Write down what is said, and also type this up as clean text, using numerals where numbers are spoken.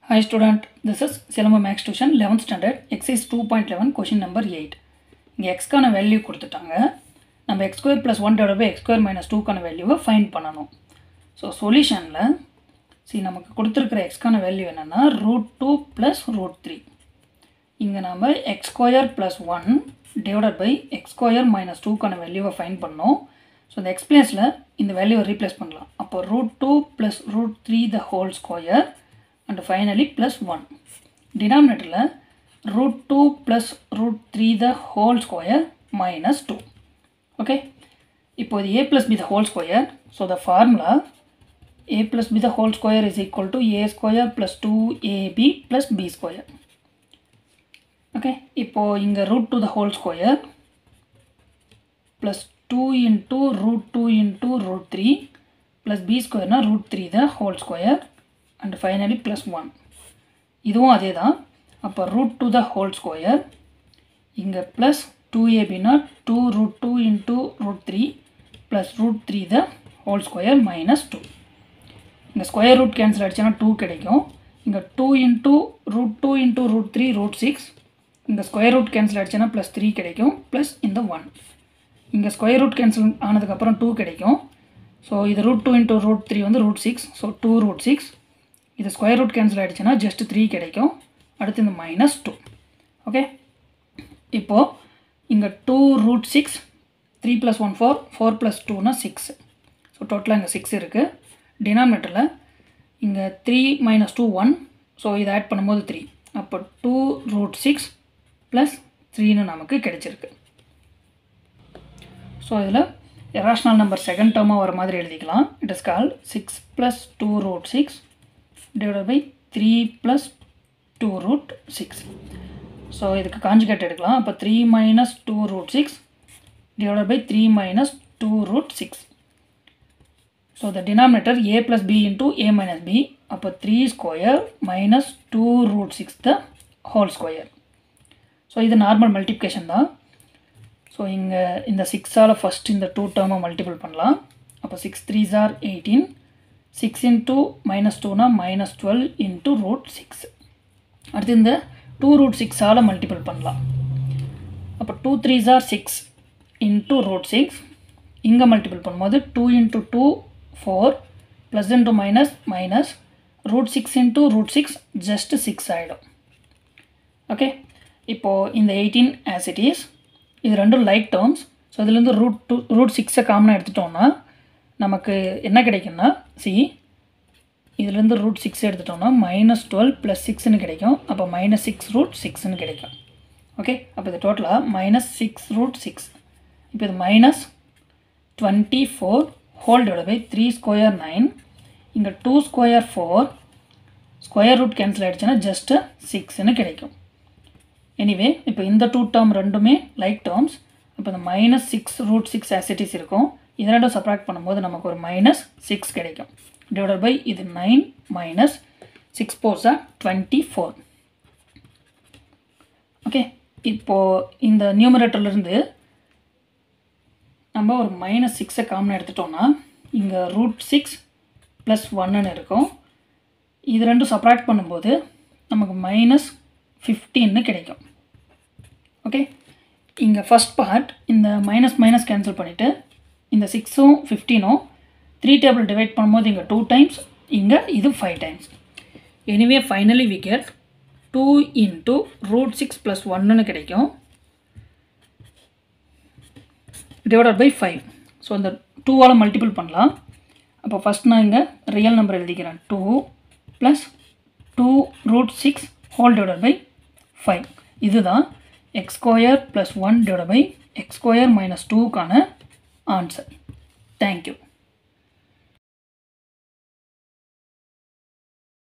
Hi student, this is Selama Max Tuition 11th standard exercise 2.11 question number 8. இங்க x கான value கொடுத்துட்டாங்க. நம்ம x square plus 1 divided by x square minus 2 கான வேல்யூவை find பண்ணணும். So சொல்யூஷனில் நமக்கு கொடுத்துருக்கிற x கான வேல்யூ என்னென்னா √2 plus √3. இங்கே நம்ம x square plus 1 divided by x square minus 2 கான வேல்யூவை ஃபைண்ட் பண்ணோம். ஸோ இந்த x பிளேஸில் இந்த வேல்யூவை ரீப்ளேஸ் பண்ணலாம். அப்போ √2 plus √3 the whole square and finally plus 1. Denominator √2 plus √3 the whole square minus 2. Okay. இப்போ இது a plus b the whole square. So the formula a plus b the whole square is equal to a square plus 2ab plus b square. Okay. இப்போ இங்க √2 the whole square plus 2 into √2 into √3 plus b square na √3 the whole square and finally plus 1. இதுவும் அதே தான். அப்போ √2 the whole square இங்கே plus 2ab na 2 √2 into √3 plus √3 the whole square minus 2. இங்கே square root cancel ஆகிடுச்சுன்னா 2 கிடைக்கும். இங்கே 2 into √2 into √3 √6. இங்கே ஸ்கொயர் ரூட் கேன்சல் ஆகிடுச்சுன்னா plus 3 கிடைக்கும் plus இந்த 1. இங்கே ஸ்கொயர் ரூட் கேன்சல் ஆனதுக்கப்புறம் 2 கிடைக்கும். ஸோ இது √2 into √3 வந்து √6. ஸோ 2 √6. இது ஸ்கொயர் ரூட் கேன்சல் ஆகிடுச்சுன்னா ஜஸ்ட் 3 கிடைக்கும். அடுத்து இந்த மைனஸ் 2. ஓகே. இப்போது இங்கே 2 √6 3 + 1 4 4 + 2 6. ஸோ டோட்டலாக இங்கே 6 இருக்குது. டினாமினேட்டரில் இங்கே 3 - 2 1. ஸோ இதை ஆட் பண்ணும்போது 3. அப்போ 2 √6 + 3ன்னு நமக்கு கிடைச்சிருக்கு. ஸோ இதில் இரேஷனல் நம்பர் செகண்ட் டேர்மாக வர மாதிரி எழுதிக்கலாம். It is called 6 + 2 √6 divided by 3 plus 2 √6. So இதுக்கு காஞ்சுகேட் எடுக்கலாம். அப்போ 3 - 2 √6 divided by 3 - 2 √6. So the denominator a plus b into a minus b. அப்போ 3 square minus 2 √6 the whole square. So இது நார்மல் மல்டிப்ளிகேஷன் தான். So இங்கே இந்த 6ஆல் ஃபஸ்ட் இந்த 2 டேர்மை மல்டிபிள் பண்ணலாம். அப்போ 6 3s are 18. 6 into -2 na -12 into √6. அடுத்து இந்த 2 √6ஆல் மல்டிபிள் பண்ணலாம். அப்போ 2 3s are 6 into √6. இங்கே மல்டிபிள் பண்ணும்போது 2 into 2 4 plus into minus minus √6 into √6 just 6 ஆகிடும். ஓகே. இப்போது இந்த 18 as it is. இது ரெண்டும் லைக் டேர்ம்ஸ். ஸோ இதுலேருந்து √6 காமனாக எடுத்துட்டோம்னா நமக்கு என்ன கிடைக்கும்னா இதுலேருந்து √6 எடுத்துட்டோம்னா -12 + 6ன்னு கிடைக்கும். அப்போ -6 √6ன்னு கிடைக்கும். ஓகே. அப்போ இது டோட்டலாக -6 √6. இப்போ இது -24 ஹோல் டிவைட் பை 3 ஸ்கொயர் 9. இங்கே 2 ஸ்கொயர் 4 ஸ்கொயர் ரூட் கேன்சல் ஆகிடுச்சுன்னா ஜஸ்ட்டு 6ன்னு கிடைக்கும். எனிவே இப்போ இந்த 2 டேர்ம் ரெண்டுமே லைக் டேர்ம்ஸ். இப்போ இந்த -6 √6 as it is இருக்கும். இது ரெண்டும் சப்ராக்ட் பண்ணும்போது நமக்கு ஒரு -6 கிடைக்கும். டிவைடட் பை இது 9 minus 6 4s are 24. ஓகே. இப்போது இந்த நியூமரேட்டர்லேருந்து நம்ம ஒரு -6 காமனாக எடுத்துட்டோம்னா இங்கே √6 + 1ன்னு இருக்கும். இது ரெண்டும் சப்ராக்ட் பண்ணும்போது நமக்கு -15ன்னு கிடைக்கும். ஓகே. இங்கே ஃபஸ்ட் பார்ட் இந்த மைனஸ் கேன்சல் பண்ணிவிட்டு இந்த 6ம் 15ம் 3 டேபிள் டிவைட் பண்ணும்போது இங்கே 2 டைம்ஸ், இங்கே இது 5 times. Anyway finally we get 2 into √6 + 1ன்னு கிடைக்கும் டிவைடட் பை 5. ஸோ இந்த 2ஆல் மல்டிபிள் பண்ணலாம். அப்போ ஃபஸ்ட் நான் இங்கே ரியல் நம்பர் எழுதிக்கிறேன். 2 + 2 √6 ஹோல் டிவைடட் பை 5. இதுதான் x square + 1 divided by x square - 2க்கான ஆன்சர். தேங்க்யூ.